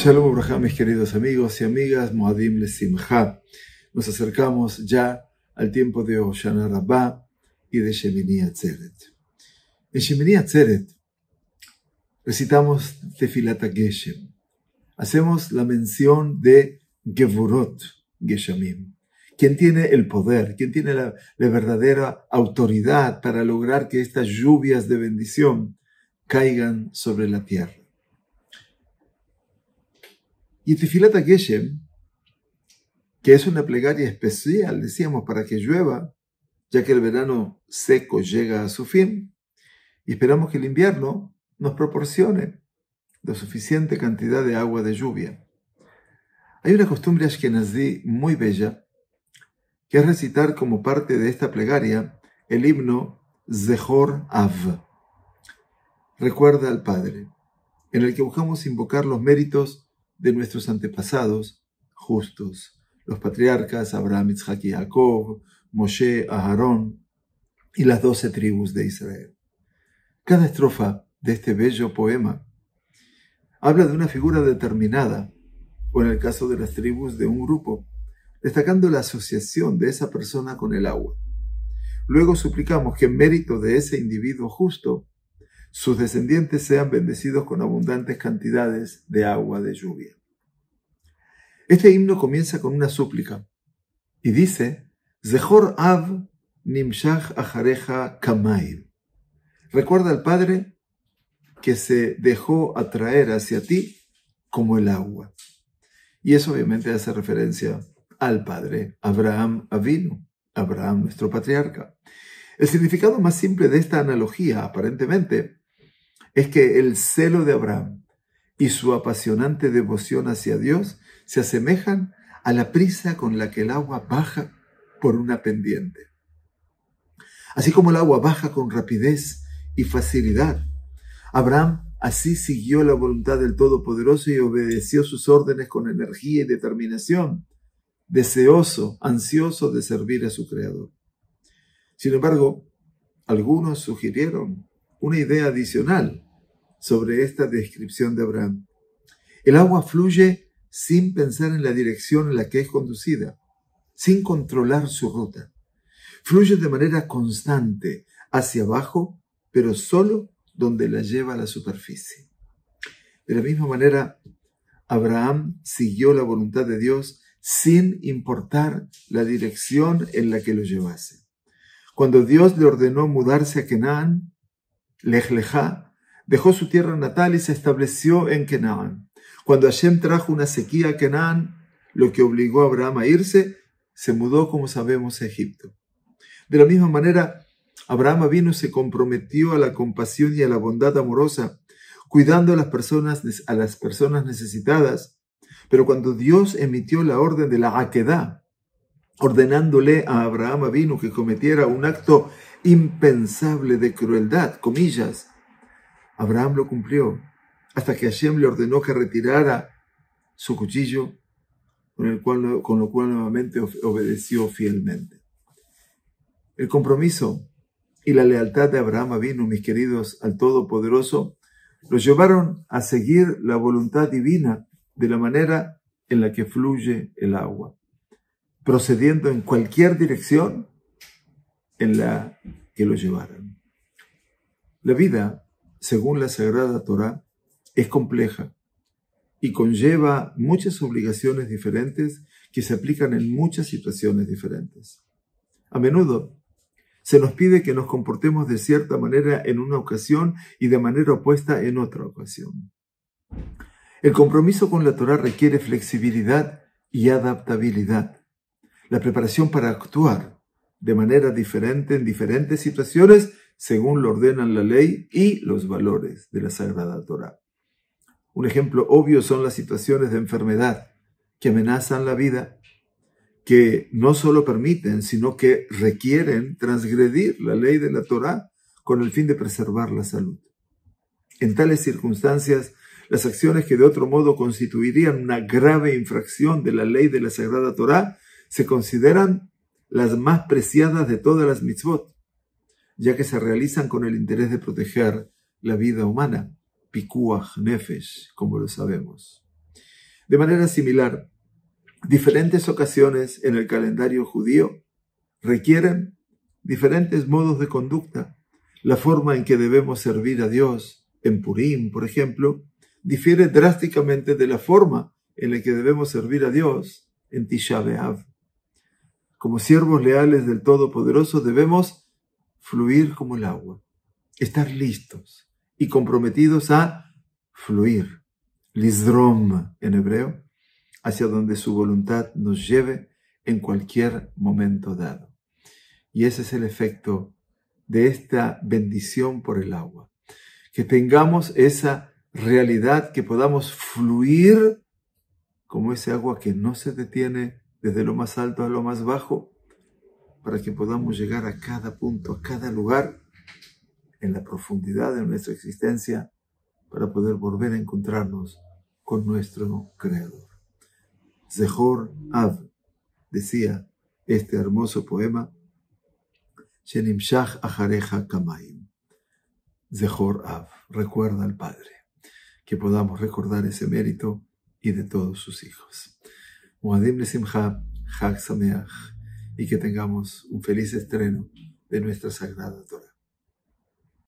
Shalom Ubrajá, mis queridos amigos y amigas, Moadim Lesimcha. Nos acercamos ya al tiempo de Hoshana Rabbah y de Shemini Atzeret. En Shemini Atzeret recitamos Tefilat Geshem. Hacemos la mención de Gevurot Geshamim. ¿Quién tiene el poder? ¿Quién tiene la verdadera autoridad para lograr que estas lluvias de bendición caigan sobre la tierra? Y Tefilat Geshem, que es una plegaria especial, decíamos, para que llueva, ya que el verano seco llega a su fin, y esperamos que el invierno nos proporcione la suficiente cantidad de agua de lluvia. Hay una costumbre ashkenazí muy bella, que es recitar como parte de esta plegaria el himno Zechor Av, Recuerda al Padre, en el que buscamos invocar los méritos de nuestros antepasados justos, los patriarcas Abraham, Isaac y Jacob, Moshe, Aarón y las 12 tribus de Israel. Cada estrofa de este bello poema habla de una figura determinada, o en el caso de las tribus de un grupo, destacando la asociación de esa persona con el agua. Luego suplicamos que en mérito de ese individuo justo, sus descendientes sean bendecidos con abundantes cantidades de agua de lluvia. Este himno comienza con una súplica y dice: Zechor Av nimshach achareja kamaim. Recuerda al Padre que se dejó atraer hacia ti como el agua. Y eso obviamente hace referencia al Padre Abraham Avinu, Abraham nuestro patriarca. El significado más simple de esta analogía, aparentemente, es que el celo de Abraham y su apasionante devoción hacia Dios se asemejan a la prisa con la que el agua baja por una pendiente. Así como el agua baja con rapidez y facilidad, Abraham así siguió la voluntad del Todopoderoso y obedeció sus órdenes con energía y determinación, deseoso, ansioso de servir a su Creador. Sin embargo, algunos sugirieron una idea adicional sobre esta descripción de Abraham. El agua fluye sin pensar en la dirección en la que es conducida, sin controlar su ruta. Fluye de manera constante hacia abajo, pero solo donde la lleva a la superficie. De la misma manera, Abraham siguió la voluntad de Dios sin importar la dirección en la que lo llevase. Cuando Dios le ordenó mudarse a Canaán, Lech Lejá, dejó su tierra natal y se estableció en Canaán. Cuando Hashem trajo una sequía a Canaán, lo que obligó a Abraham a irse, se mudó, como sabemos, a Egipto. De la misma manera, Abraham Avinu se comprometió a la compasión y a la bondad amorosa, cuidando a las personas necesitadas. Pero cuando Dios emitió la orden de la Akedah, ordenándole a Abraham Avinu que cometiera un acto impensable de crueldad, comillas, Abraham lo cumplió, hasta que Hashem le ordenó que retirara su cuchillo, con lo cual nuevamente obedeció fielmente. El compromiso y la lealtad de Abraham Avinu, mis queridos, al Todopoderoso, los llevaron a seguir la voluntad divina de la manera en la que fluye el agua, procediendo en cualquier dirección en la que lo llevaran. La vida, según la Sagrada Torá, es compleja y conlleva muchas obligaciones diferentes que se aplican en muchas situaciones diferentes. A menudo se nos pide que nos comportemos de cierta manera en una ocasión y de manera opuesta en otra ocasión. El compromiso con la Torá requiere flexibilidad y adaptabilidad, la preparación para actuar de manera diferente en diferentes situaciones según lo ordenan la ley y los valores de la Sagrada Torá. Un ejemplo obvio son las situaciones de enfermedad que amenazan la vida, que no solo permiten, sino que requieren transgredir la ley de la Torá con el fin de preservar la salud. En tales circunstancias, las acciones que de otro modo constituirían una grave infracción de la ley de la Sagrada Torá se consideran las más preciadas de todas las mitzvot, ya que se realizan con el interés de proteger la vida humana, pikuach nefesh, como lo sabemos. De manera similar, diferentes ocasiones en el calendario judío requieren diferentes modos de conducta. La forma en que debemos servir a Dios en Purim, por ejemplo, difiere drásticamente de la forma en la que debemos servir a Dios en Tisha B'Av. Como siervos leales del Todopoderoso debemos fluir como el agua, estar listos y comprometidos a fluir, lizdrom en hebreo, hacia donde su voluntad nos lleve en cualquier momento dado. Y ese es el efecto de esta bendición por el agua. Que tengamos esa realidad, que podamos fluir como ese agua que no se detiene desde lo más alto a lo más bajo, para que podamos llegar a cada punto, a cada lugar, en la profundidad de nuestra existencia, para poder volver a encontrarnos con nuestro Creador. Zehor Av, decía este hermoso poema, Shenimshach acharecha kamaim. Zehor Av, recuerda al Padre, que podamos recordar ese mérito y de todos sus hijos. Moadim lesimcha, Chag Sameach, y que tengamos un feliz estreno de nuestra Sagrada Torah.